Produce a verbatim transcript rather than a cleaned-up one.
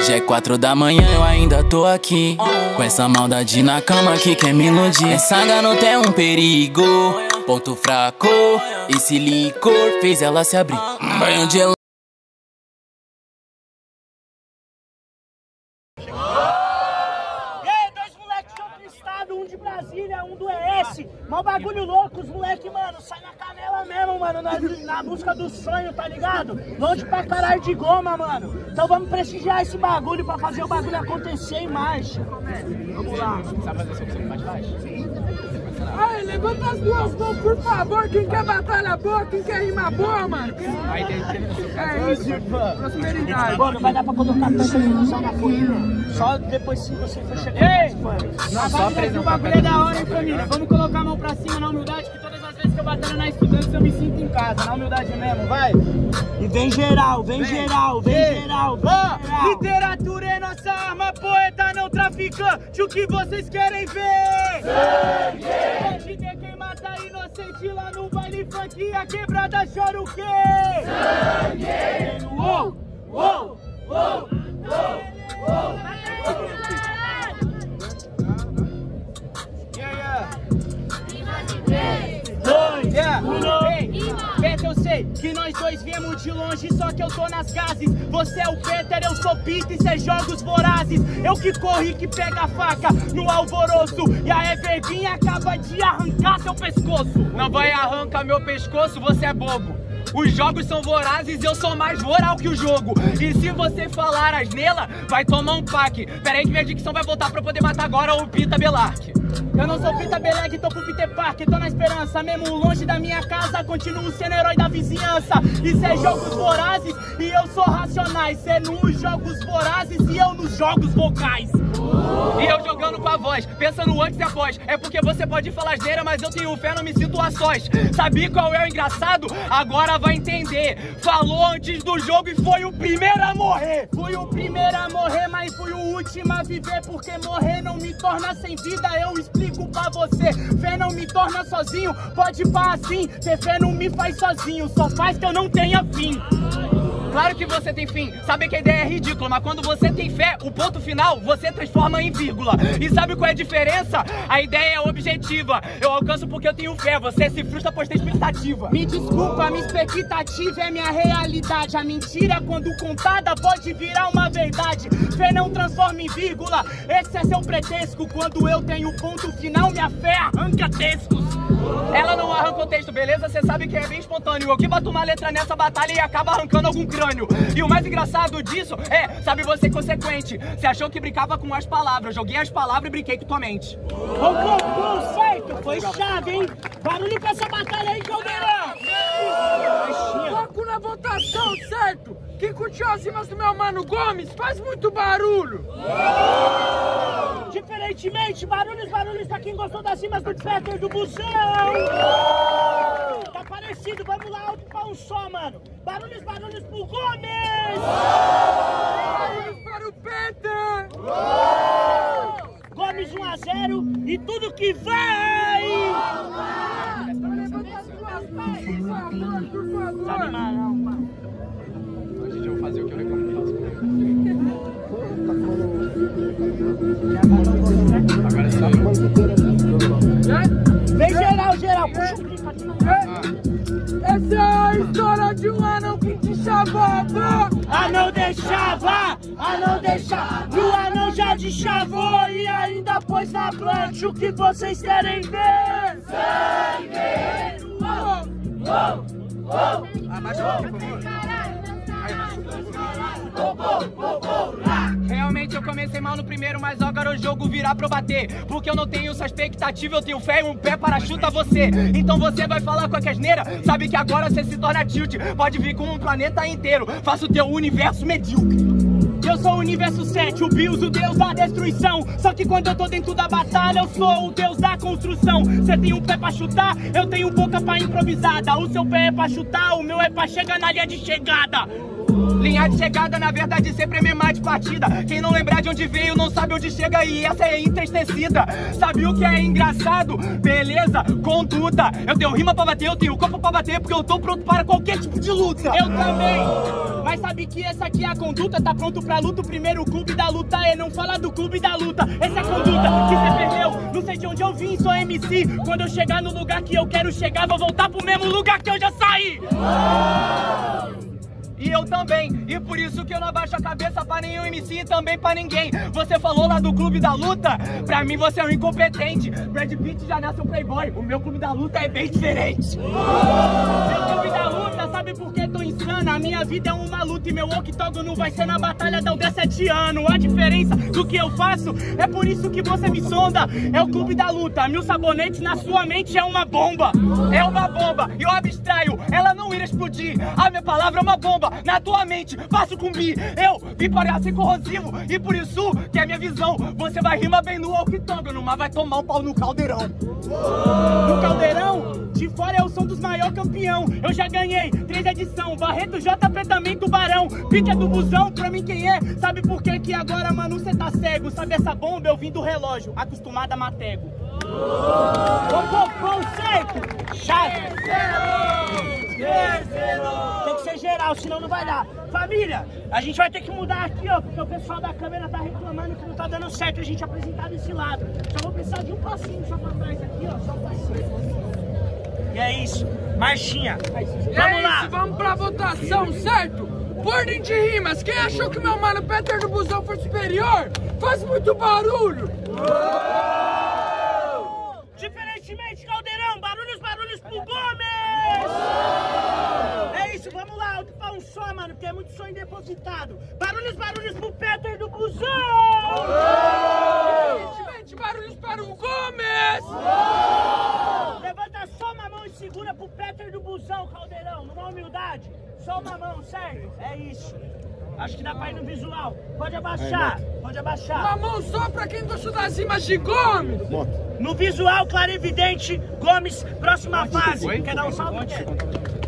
Já é quatro da manhã, eu ainda tô aqui, com essa maldade na cama que quer me iludir. Essa garota é um perigo, ponto fraco. Esse licor fez ela se abrir. Banho de el... E aí, dois moleques de outro estado, um de Brasília, um do E S. Mó bagulho louco, os moleques, mano, sai na canela mesmo, mano, na, na busca do sonho, tá ligado? Longe pra caralho de goma, mano. Então vamos prestigiar esse bagulho pra fazer o bagulho acontecer em marcha. Vamos lá. Sabe fazer seu som mais baixo? Ai, levanta as duas mãos, por favor. Quem quer batalha boa, quem quer rima boa, mano. Vai entender. É isso, prosperidade. Mano, vai dar pra colocar tanta emoção na folha. Só depois se você for chegar. Ei! Não, só apresentar o bagulho é da hora, hein, família? Vamos colocar a mão pra cima na humildade, que todas as vezes que eu batalho na estudante eu me sinto em casa. Na humildade mesmo, vai. E vem geral, vem, vem geral, vem Ei. geral, vem oh, geral. Literatura é nossa arma, poeta não traficante. O que vocês querem ver? Sangue! Pode ter quem mata inocente lá no baile funk. A quebrada chora o quê? Sangue! Uou, uou, uou, uou, uou. Yeah. Ei, Peter, eu sei que nós dois viemos de longe, só que eu tô nas gases. Você é o Peter, eu sou Pita e cê jogos vorazes. Eu que corri que pega a faca no alvoroço, e a Evervinha acaba de arrancar seu pescoço. Não vai arrancar meu pescoço, você é bobo. Os jogos são vorazes e eu sou mais voral que o jogo. E se você falar asnela, vai tomar um pack. Pera aí que minha dicção vai voltar pra eu poder matar agora o Pita Belark. Eu não sou Pita Beleg, tô com o Peter Parker, tô na esperança. Mesmo longe da minha casa, continuo sendo herói da vizinhança. Isso é jogos vorazes e eu sou racionais. Cê nos jogos vorazes e eu nos jogos vocais. E eu jogando com a voz, pensando antes e após. É porque você pode falar asneira, mas eu tenho fé, não me sinto a sós. Sabia qual é o engraçado? Agora vai entender. Falou antes do jogo e foi o primeiro a morrer. Fui o primeiro a morrer, mas fui o último a viver. Porque morrer não me torna sem vida, eu explico pra você. Fé não me torna sozinho, pode pá assim. Ter fé não me faz sozinho, só faz que eu não tenha fim. Claro que você tem fim, sabe que a ideia é ridícula, mas quando você tem fé, o ponto final você transforma em vírgula. E sabe qual é a diferença? A ideia é objetiva. Eu alcanço porque eu tenho fé, você se frustra pois tem expectativa. Me desculpa, minha expectativa é minha realidade. A mentira, quando contada, pode virar uma verdade. Fé não transforma em vírgula, esse é seu pretexto. Quando eu tenho ponto final, minha fé arranca textos. Ela não arranca o texto, beleza? Você sabe que é bem espontâneo. Eu que boto uma letra nessa batalha e acaba arrancando algum crânio. E o mais engraçado disso é, sabe você consequente. Você achou que brincava com as palavras, joguei as palavras e brinquei com tua mente. Ô, Goku, certo? Foi chave, hein? Barulho pra essa batalha aí, Caldeirão! Foco na votação, certo? Quem curtiu as rimas do meu mano Gomes faz muito barulho! Diferentemente, barulhos, barulhos pra quem gostou das rimas do Peter do Busão! Tá parecido, vamos lá, alto pra um só, mano! Barulhos, barulhos pro Gomes! Barulhos para o Peter! Gomes um a zero e tudo que vai! Levanta as duas mãos, por favor, por favor! Sabe mais não, mano. Hoje eu vou fazer o que eu recomendo. Agora só Vem geral, geral, puxa o clipe aqui. Essa é a história de um anão que te chamava! A não deixava, a não deixava, e o anão já te chavou e ainda pôs na plante o que vocês querem ver! Sangue! Uou, uou, uou! Abaixa o por favor. Realmente eu comecei mal no primeiro, mas agora o jogo virá pra eu bater. Porque eu não tenho essa expectativa, eu tenho fé e um pé para chutar você. Então você vai falar com a asneira, sabe que agora você se torna tilt. Pode vir com um planeta inteiro, faça o teu universo medíocre. Eu sou o universo sete, o Bills, o deus da destruição. Só que quando eu tô dentro da batalha, eu sou o deus da construção. Você tem um pé pra chutar, eu tenho boca pra improvisada. O seu pé é pra chutar, o meu é pra chegar na linha de chegada. Linha de chegada, na verdade, sempre é memar de partida. Quem não lembrar de onde veio não sabe onde chega e essa é entristecida. Sabe o que é engraçado? Beleza, conduta. Eu tenho rima pra bater, eu tenho corpo pra bater, porque eu tô pronto para qualquer tipo de luta. Eu também. Mas sabe que essa aqui é a conduta? Tá pronto pra luta? O primeiro clube da luta é não falar do clube da luta. Essa é a conduta que você perdeu. Não sei de onde eu vim, sou M C. Quando eu chegar no lugar que eu quero chegar, vou voltar pro mesmo lugar que eu já saí. E eu também, e por isso que eu não abaixo a cabeça pra nenhum M C e também pra ninguém. Você falou lá do clube da luta, pra mim você é um incompetente. Brad Pitt já nasce um playboy, o meu clube da luta é bem diferente. Meu clube da luta, sabe por que tô insano? A minha vida é uma luta e meu octógono vai ser na batalha da Aldeia sete anos. A diferença do que eu faço é por isso que você me sonda. É o clube da luta, mil sabonetes na sua mente é uma bomba. É uma bomba, e eu abstraio, ela não irá explodir. A minha palavra é uma bomba. Na tua mente, faço com bi. Eu vim para ser corrosivo e por isso que é minha visão. Você vai rimar bem no octógono, mas vai tomar um pau no caldeirão. No caldeirão, de fora é o som dos maiores campeão. Eu já ganhei três edição, Barreto, J P também Tubarão. Pique é do busão, pra mim quem é? Sabe por que que agora, mano, cê tá cego? Sabe essa bomba? Eu vim do relógio, acostumada a matego. Ô, conceito! Chave! Tem que ser geral, senão não vai dar. Família, a gente vai ter que mudar aqui, ó, porque o pessoal da câmera tá reclamando que não tá dando certo a gente apresentar desse lado. Só vou precisar de um passinho só pra trás aqui, ó, só um passinho. E é isso, marchinha. Vamos é lá. Isso, vamos pra votação, certo? Por ordem de rimas, quem achou que meu mano Peter do Busão foi superior, faz muito barulho. Diferentemente, Caldeirão, barulhos, barulhos pro Gomes! É isso, vamos lá, ocupar um só, mano, porque é muito som indepositado. Barulhos, barulhos pro Peter do Busão! Diferentemente, barulhos para o Gomes! Levanta só uma mão e segura pro Peter do Busão, Caldeirão, numa humildade. Só uma mão, certo? É isso. Acho que dá pra ir no visual. Pode abaixar, pode abaixar. Uma mão só pra quem gostou das rimas de Gomes! No visual, claro e evidente, Gomes, próxima fase. Quer dar um salve?